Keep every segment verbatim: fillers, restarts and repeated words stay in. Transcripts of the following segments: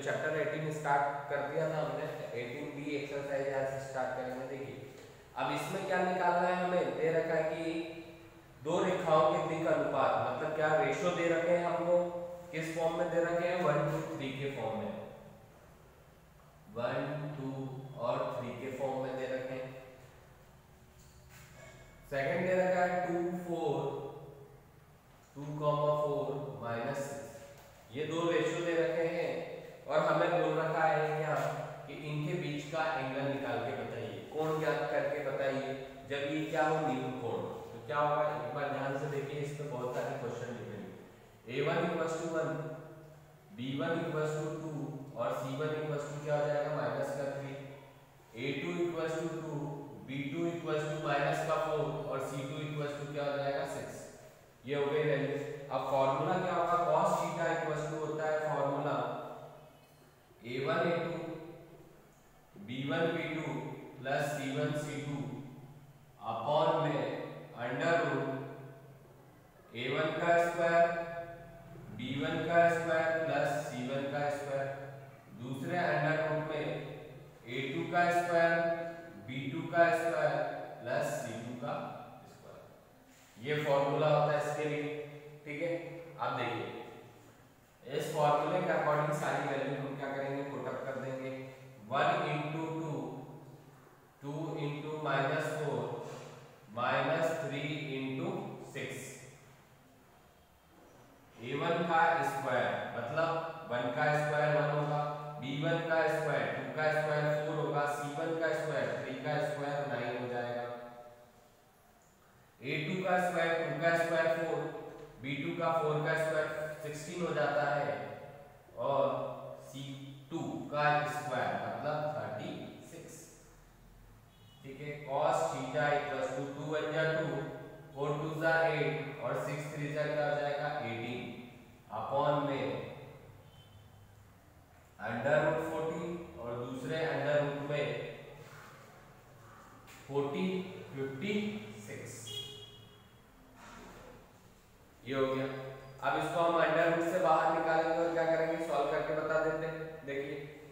Chapter अठारह start कर दिया था हमने, अठारह बी एक्सरसाइज यहाँ से स्टार्ट करेंगे। देखिए अब इसमें क्या निकालना है हमें, दे रखा है कि दो रेखाओं के दिक अनुपात, मतलब क्या रेशो दे रखे हैं हमको, किस फॉर्म में दे रखे हैं, वन टू थ्री के फॉर्म में, वन टू और थ्री के फॉर्म में दे रखे हैं। सेकंड दे रखा है two four, two comma four minus six, ये दो रेशो दे रखे हैं और हमें बोल रखा है यहाँ कि इनके बीच का एंगल निकाल के बताइए, कोण ज्ञात करके बताइए जब ये क्या हो, निम्न कोण। तो क्या होगा, एक बार ध्यान से देखिए, इस पे बहुत सारे क्वेश्चन लिखेंगे। A one equals to one, B one equals to two और सी वन इक्वल्स टू क्या हो जाएगा माइनस का three, A two equals to two, B two equals to minus का फोर और सी टू इक्वल्स टू क्या हो जाएगा सिक्स। ये हो गई वैल्यू। अब फॉर्मूला क्या होगा, cos थीटा इक्वल्स टू होता है फॉर्मूला ए वन ए two, B one B two plus C one सी टू अपॉन में अंडर रूट ए वन का स्क्वायर, बी वन का स्क्वायर प्लस सी वन का स्क्वायर, दूसरे अंडर रूट में ए टू का square, B two का square plus C two का square. ये फॉर्मूला होता है इसके लिए, ठीक है। अब देखिए इस फॉर्मूले के अकॉर्डिंग सारी वैल्यू हम क्या करेंगे, पुट अप कर देंगे। One into two, two into minus four minus three into six, A one का स्क्वायर मतलब वन का स्क्वायर वन होगा, बी वन का स्क्वायर टू का स्क्वायर फोर होगा, सी वन का स्क्वायर थ्री का स्क्वायर नाइन हो जाएगा, ए टू का स्क्वायर टू का स्क्वायर फोर, बी टू का फोर का स्क्वायर सिक्सटीन हो जाता है और सी टू का स्क्वायर मतलब थर्टी सिक्स, ठीक है। cos theta equals to two one जा टू, फोर टू जा एट और सिक्स थ्री जा क्या हो जाएगा एटीन अपॉन में अंडर रूट फोर्टी और दूसरे अंडर रूट में फोर्टी फिफ्टी सिक्स, ये हो गया। अब इसको हम अंडर रूट से बाहर निकालेंगे और क्या करेंगे, सॉल्व करके बता देते हैं। देखिए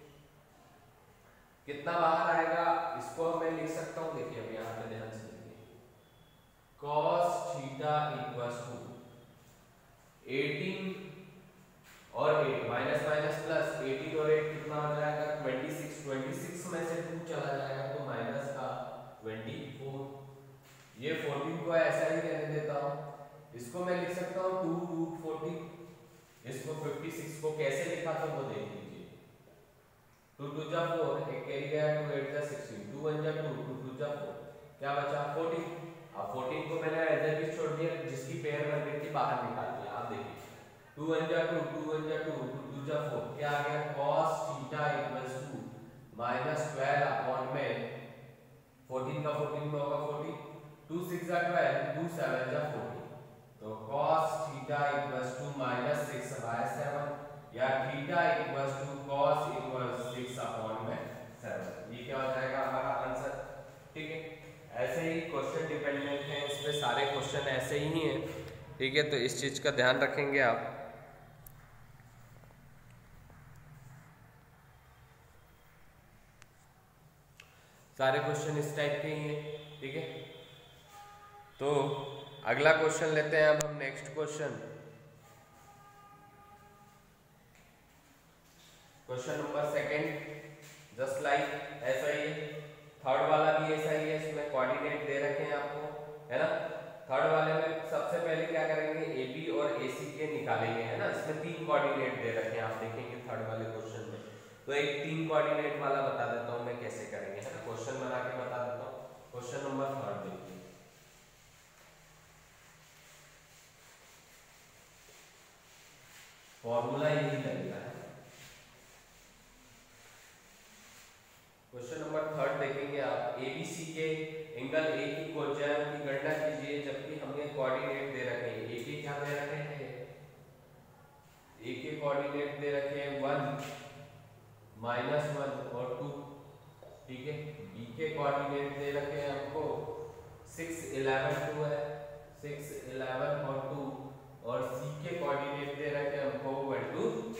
कितना बाहर आएगा, इसको मैं लिख सकता हूं, देखिए अब यहाँ पे ध्यान से देखिए, cos theta equals to eighteen और eight minus minus plus, eighteen और एट कितना हो जाएगा ट्वेंटी सिक्स, ट्वेंटी सिक्स में से टू चला जाएगा तो माइनस का ट्वेंटी फोर, ये फोर्टीन को ऐसा ही रहने देता हूं, इसको मैं लिख सकता हूँ टू रूट फोर्टी, इसको फिफ्टी सिक्स को कैसे लिखा था वो देख लीजिए, टू टू जा फोर, एक कैरी गया, टू एट जा सिक्सटीन, टू वन जा टू, टू टू जा फोर, क्या बचा फोर्टीन। अब फोर्टीन को मैंने ऐसे भी छोड़ दिया, जिसकी पेयर बन गई थी बाहर निकाल दिया। आप देखिए टू वन जा टू, टू वन जा टू, टू टू जा फोर, क्या आ गया cos theta equals to minus twelve upon में फोर्टीन का फोर्टीन को होगा फोर्टी, टू सिक्स जा ट्वेल्व, टू सेवन जा फोर्टी, तो cos theta equals to minus six by seven या theta equals to cos equals six upon में seven, ये क्या हो जाएगा हमारा आंसर, ठीक है। ऐसे ही क्वेश्चन डिपेंडेंट हैं, इसमें सारे क्वेश्चन ऐसे ही हैं, ठीक है। तो इस चीज का ध्यान रखेंगे आप। सारे क्वेश्चन इस टाइप के ही हैं, ठीक है। तो अगला क्वेश्चन लेते हैं अब हम, next question, question number second, just like ऐसा ही है, थर्ड वाला भी ऐसा ही है, इसमें कोऑर्डिनेट दे रखे हैं आपको, है ना। थर्ड वाले में सबसे पहले क्या करेंगे, ए बी और ए सी के निकालेंगे, है ना। इसमें तीन कोऑर्डिनेट दे रखे हैं, आप देखेंगे थर्ड वाले क्वेश्चन में, तो एक तीन कोऑर्डिनेट वाला बता देता हूं मैं कैसे करेंगे, है ना, क्वेश्चन बना के बता देता हूं। क्वेश्चन नंबर थर्ड देखिए, फॉर्मूला यही लगेगा, है। क्वेश्चन नंबर थर्ड देखेंगे आप, एबीसी के एंगल ए की कोज्याओं की गणना कीजिए, जबकि हमने कोऑर्डिनेट दे रखे हैं, ए के क्या दे रखे हैं, ए के कोऑर्डिनेट दे रखे हैं वन माइनस वन और टू, ठीक है। बी के कोऑर्डिनेट दे रखे हैं हमको सिक्स इलेवन टू है, सिक्स इलेवन और टू, और सी के कोऑर्डिनेट दे रखे हैं हमको one two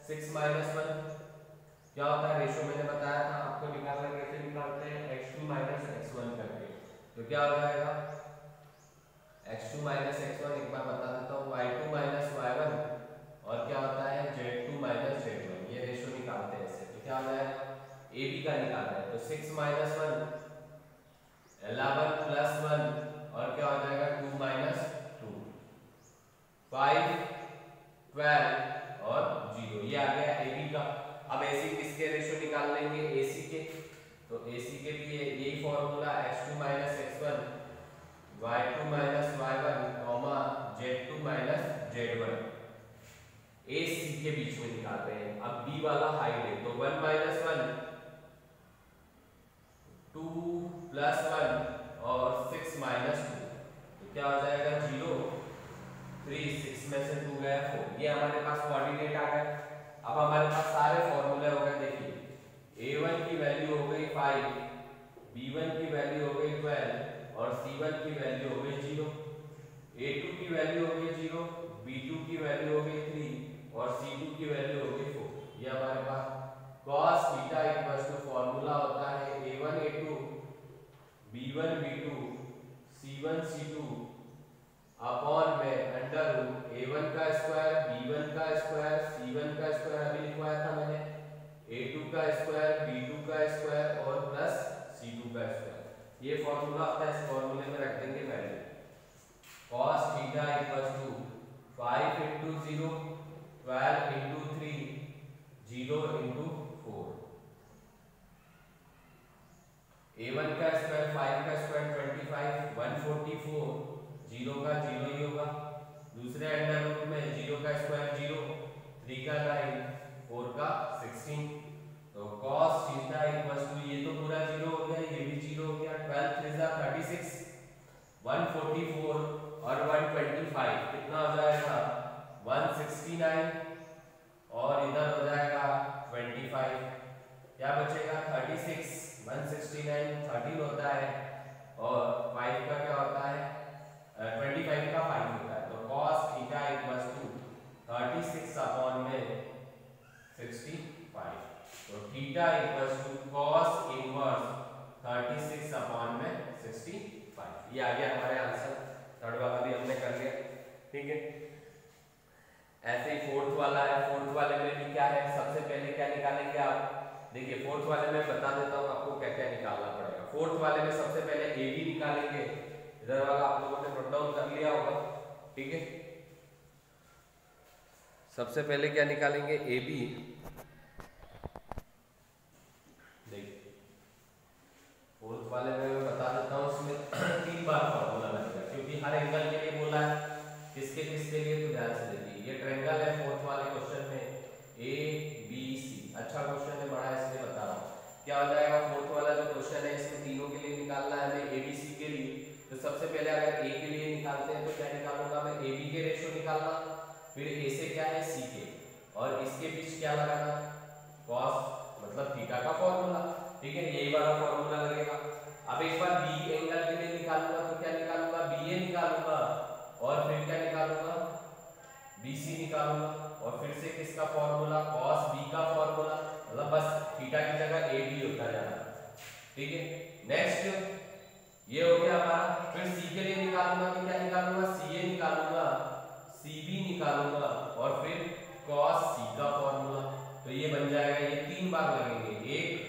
six minus one क्या होता है, रेशियो मैंने बताया था आपको निकालना कैसे निकालते हैं, X two minus X one करके। तो क्या हो जाएगा X two minus X one, एक बार बता देता हूँ, Y two minus Y one, और क्या होता है Z two minus Z one. ये रेशियो निकालते हैं ऐसे। तो क्या हो जाएगा ए बी का निकालना है, तो six minus one eleven plus one, और क्या हो जाएगा two minus two, five twelve और जीरो। ये आ गया ए बी का। अब एसी किसके रेशियो निकाल लेंगे, एसी के। तो एसी के लिए यही formula X two minus X one, Y two minus Y one, comma Z two minus Z one, A C के बीच में निकाल रहे हैं। अब बी वाला हाइट है, तो one minus one, two plus one और सिक्स माइनस टू, तो क्या हो जाएगा जीरो, थ्री, सिक्स में से टू गया फोर। ये हमारे पास कोऑर्डिनेट आ गए। अब हमारे पास सारे फॉर्मूले हो गए। देखिए ए वन की वैल्यू हो गई फाइव, बी वन की वैल्यू हो गई ट्वेल्व और सी वन की वैल्यू हो गई जीरो, ए टू की वैल्यू हो गई जीरो, बी टू की वैल्यू हो गई थ्री और सी टू की वैल्यू हो गई फोर। ये हमारे पास cos theta equals to formula होता है A one A two, B one B two, C one C two upon में अंडर रूट ए वन का स्क्वायर, बी वन का स्क्वायर, सी वन का स्क्वायर अभी लिखवाया था मैंने, ए टू का स्क्वायर, बी टू का स्क्वायर और प्लस सी टू का स्क्वायर। ये फॉर्मूला होता है, इस फॉर्मूले में रख देंगे value. cos theta equals to five into zero, twelve into three, zero into four. A one का स्क्वायर, फाइव का square twenty five, one forty four, zero का जीरो ही होगा। दूसरे अंडर रूट में जीरो का स्क्वायर जीरो, थ्री का nine, four का सिक्सटीन। तो cos थीटा इक्वल्स टू, ये तो पूरा जीरो हो गया, ये भी जीरो हो गया, ट्वेल्व थ्री जा thirty six, one forty four और वन ट्वेंटी फाइव कितना हो जाएगा वन सिक्सटी नाइन, और इधर हो जाएगा ट्वेंटी फाइव, क्या बचेगा thirty six, one sixty nine thirteen होता है और फाइव का क्या होता है ट्वेंटी फाइव का फाइव होता है। तो cos theta equals to thirty six upon में सिक्सटी फाइव। तो theta equals to cos inverse thirty six upon में सिक्सटी फाइव। ये आ गया हमारे आंसर। थर्ड वाला भी हमने कर लिया, ठीक है। ऐसे ही फोर्थ वाला है, फोर्थ वाले में भी क्या है, सबसे पहले क्या निकालेंगे आप, देखिए फोर्थ वाले में बता देता हूँ आपको क्या क्या निकालना पड़ेगा। फोर्थ वाले में सबसे पहले ए बी निकालेंगे, इधर वाला आप लोगों ने नोट डाउन कर लिया होगा, ठीक है। सबसे पहले क्या निकालेंगे ए बी, देखिए फोर्थ वाले में मैं बता देता हूँ, उसमें तीन बार फॉर्मूला लगेगा क्योंकि हर एंगल के लिए बोला है। किसके किसके लिए, तो ध्यान से देखिए, ये ट्रायंगल है फोर्थ वाले क्वेश्चन में ए बी सी, अच्छा क्वेश्चन है, बड़ा इसलिए बता रहा हूँ। क्या हो जाएगा, फोर्थ वाला जो क्वेश्चन है इसमें तीनों के लिए निकालना है हमें, ए बी सी के लिए। तो सबसे पहले अगर ए के लिए निकालते हैं तो क्या निकालूंगा मैं, ए बी के रेशियो निकालना, फिर ए से क्या है सी के, और इसके बीच क्या लगाना, cos मतलब थीटा का फॉर्मूला, ठीक है, यही वाला फॉर्मूला लगेगा। अब एक बार बी एंगल के लिए निकालूंगा तो क्या निकालूंगा, बी ए निकालूंगा, और फिर क्या निकालूंगा, बी सी निकालूंगा, और फिर से किसका फॉर्मूला, cos b का फॉर्मूला, मतलब बस थीटा की जगह ए बी होता जाना, ठीक है। नेक्स्ट ये हो गया हमारा, फिर सी के लिए निकालूंगा तो क्या निकालूंगा, सी ए निकालूंगा, सी बी निकालूंगा, और फिर cos c का फॉर्मूला। तो ये बन जाएगा, ये तीन बार लगेंगे, एक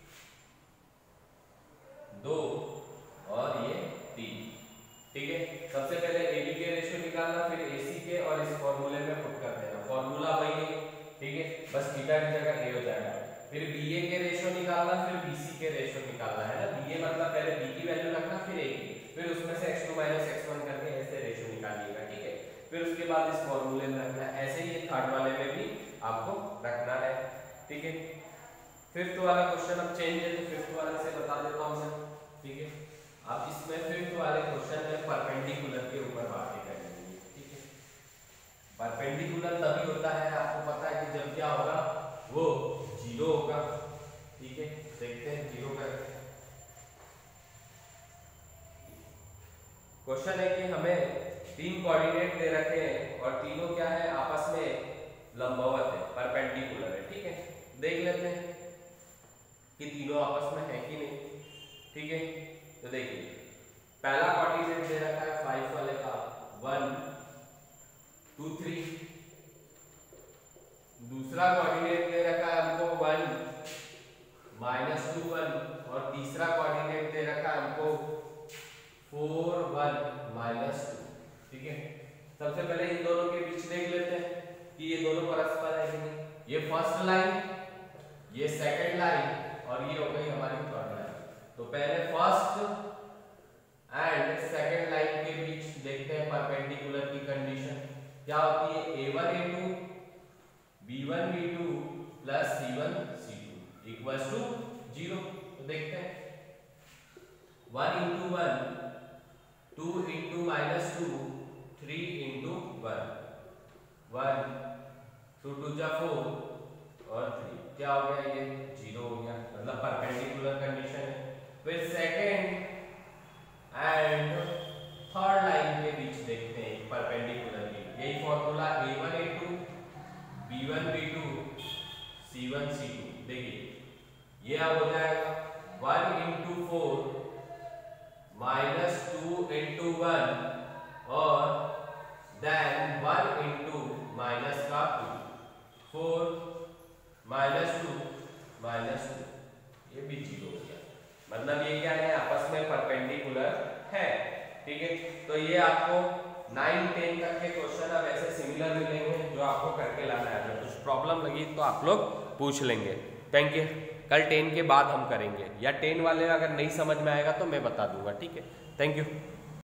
दो और ये तीन, ठीक है। सबसे पहले ए बी के रेशियो निकालना, फिर ए सी के, और इस फॉर्मूले में पुट कर देना, फॉर्मूला वही है, ठीक है, बस थीटा की जगह ए हो जाएगा। फिर बी ए के रेशियो निकालना, फिर बी सी के रेशियो निकालना है ना, बी ए मतलब पहले बी की वैल्यू रखना, फिर ए की, फिर उसमें से X two minus X one करके ऐसे रेशियो निकालिएगा, ठीक है। फिर उसके बाद इस फॉर्मूले में रखना है, ऐसे ही थर्ड वाले में भी आपको रखना है, ठीक है। फिफ्थ वाला क्वेश्चन अब चेंज है, तो फिफ्थ वाले से बता देता हूँ मैं, ठीक है। अब इसमें फिफ्थ वाले क्वेश्चन में परपेंडिकुलर के ऊपर बातें करेंगे, ठीक है। परपेंडिकुलर तभी होता है, आपको पता है कि जब क्या होगा, वो जीरो होगा, ठीक है। देखते हैं जीरो का क्वेश्चन है कि हमें तीन कोऑर्डिनेट दे रखे हैं और तीनों क्या है, आपस में लंबवत है, परपेंडिकुलर है। ठीक है, देख लेते हैं कि तीनों आपस में है कि नहीं। ठीक है, तो देखिए पहला कोऑर्डिनेट दे रखा है फाइव वाले का वन टू थ्री, दूसरा कोऑर्डिनेट दे रखा है हमको वन माइनस टू वन, और तीसरा कोऑर्डिनेट दे रखा है हमको फोर वन माइनस टू। ठीक है, सबसे पहले इन दोनों के बीच देख लेते हैं कि ये दोनों परस्पर है कि नहीं। ये फर्स्ट लाइन, ये सेकंड लाइन, और ये हो गई हमारी थर्ड लाइन। तो पहले फर्स्ट एंड सेकंड लाइन के बीच देखते हैं परपेंडिकुलर की कंडीशन क्या होती है। A one A two B one B two plus C one C two equals to zero. तो देखते हैं one into one, two into minus two, three into one, one two two जा four और three, क्या हो गया ये zero हो गया, मतलब परपेंडिकुलर कंडीशन है। फिर सेकेंड एंड थर्ड लाइन के बीच देखते हैं परपेंडिकुलर की, यही फॉर्मूला ए वन ए two B one B two सी वन सी टू। देखिए ये अब हो जाएगा one into four minus two into one और देन वन इंटू माइनस का two, four minus two minus two, ये भी जीरो हो गया, मतलब ये क्या है आपस में परपेंडिकुलर है। ठीक है, तो ये आपको नाइन टेन तक के क्वेश्चन अब ऐसे सिमिलर मिलेंगे जो आपको करके लाना है। अगर कुछ प्रॉब्लम लगी तो आप लोग पूछ लेंगे। Thank you. कल टेन के बाद हम करेंगे, या टेन वाले अगर नहीं समझ में आएगा तो मैं बता दूंगा। ठीक है, थैंक यू।